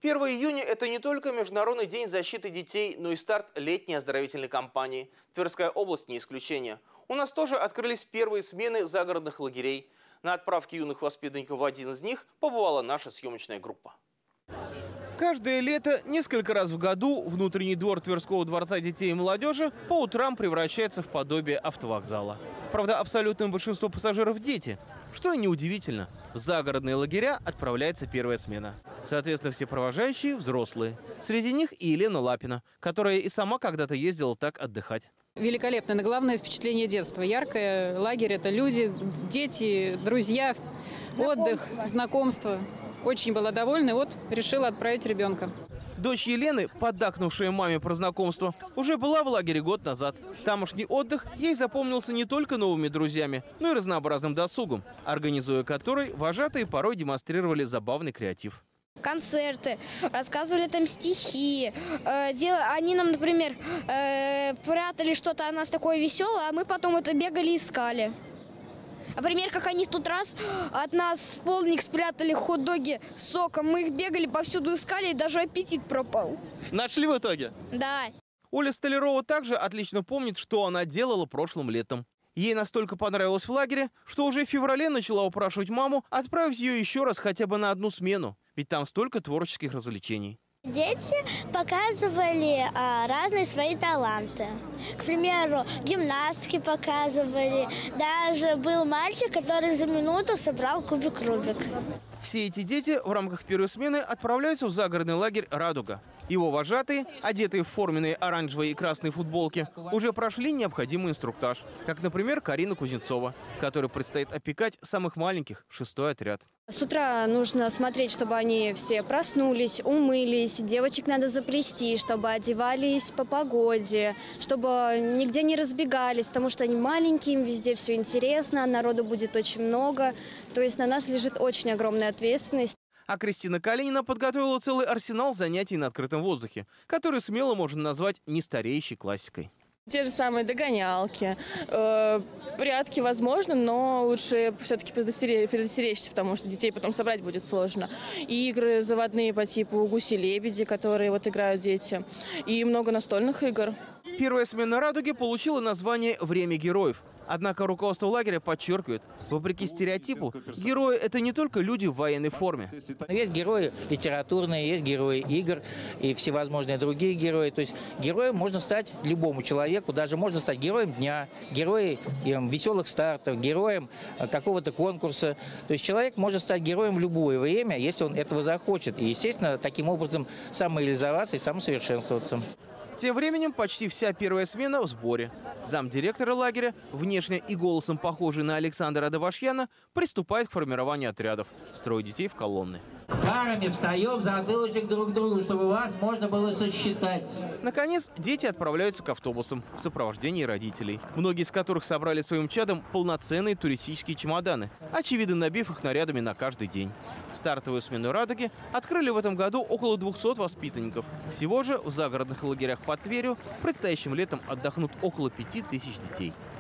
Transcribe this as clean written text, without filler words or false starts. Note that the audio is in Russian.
1 июня – это не только Международный день защиты детей, но и старт летней оздоровительной кампании. Тверская область не исключение. У нас тоже открылись первые смены загородных лагерей. На отправке юных воспитанников в один из них побывала наша съемочная группа. Каждое лето, несколько раз в году, внутренний двор Тверского дворца детей и молодежи по утрам превращается в подобие автовокзала. Правда, абсолютное большинство пассажиров – дети. Что и неудивительно. В загородные лагеря отправляется первая смена. Соответственно, все провожающие – взрослые. Среди них и Елена Лапина, которая и сама когда-то ездила так отдыхать. Великолепно. Но главное впечатление детства. Яркое. Лагерь – это люди, дети, друзья, отдых, знакомство. Очень была довольна, и вот решила отправить ребенка. Дочь Елены, поддакнувшая маме про знакомство, уже была в лагере год назад. Тамошний отдых ей запомнился не только новыми друзьями, но и разнообразным досугом, организуя который вожатые порой демонстрировали забавный креатив. Концерты, рассказывали там стихи. Они нам, например, прятали что-то о нас такое веселое, а мы потом это бегали и искали. Например, как они в тот раз от нас в полдник спрятали хот-доги с соком. Мы их бегали, повсюду искали, и даже аппетит пропал. Нашли в итоге? Да. Оля Столярова также отлично помнит, что она делала прошлым летом. Ей настолько понравилось в лагере, что уже в феврале начала упрашивать маму отправить ее еще раз хотя бы на одну смену. Ведь там столько творческих развлечений. Дети показывали разные свои таланты. К примеру, гимнастки показывали. Даже был мальчик, который за минуту собрал кубик Рубик. Все эти дети в рамках первой смены отправляются в загородный лагерь «Радуга». Его вожатые, одетые в форменные оранжевые и красные футболки, уже прошли необходимый инструктаж. Как, например, Карина Кузнецова, которой предстоит опекать самых маленьких, 6-й отряд. С утра нужно смотреть, чтобы они все проснулись, умылись. Девочек надо заплести, чтобы одевались по погоде, чтобы нигде не разбегались, потому что они маленькие, им везде все интересно, народу будет очень много. То есть на нас лежит очень огромная ответственность. А Кристина Калинина подготовила целый арсенал занятий на открытом воздухе, который смело можно назвать нестареющей классикой. Те же самые догонялки, прятки возможно, но лучше все-таки предостеречься, потому что детей потом собрать будет сложно. И игры заводные по типу гуси-лебеди, которые вот играют дети, и много настольных игр. Первая смена «Радуги» получила название «Время героев». Однако руководство лагеря подчеркивает, вопреки стереотипу, герои – это не только люди в военной форме. Есть герои литературные, есть герои игр и всевозможные другие герои. То есть героем можно стать любому человеку, даже можно стать героем дня, героем веселых стартов, героем какого-то конкурса. То есть человек может стать героем в любое время, если он этого захочет. И, естественно, таким образом самореализоваться и самосовершенствоваться. Тем временем почти вся первая смена в сборе. Замдиректора лагеря, внешне и голосом похожий на Александра Давашьяна, приступает к формированию отрядов, строит детей в колонны. Парами встаем затылочек друг к другу, чтобы вас можно было сосчитать. Наконец, дети отправляются к автобусам в сопровождении родителей, многие из которых собрали своим чадом полноценные туристические чемоданы, очевидно набив их нарядами на каждый день. Стартовую смену «Радуги» открыли в этом году около 200 воспитанников. Всего же в загородных лагерях под Тверью предстоящим летом отдохнут около 5000 детей.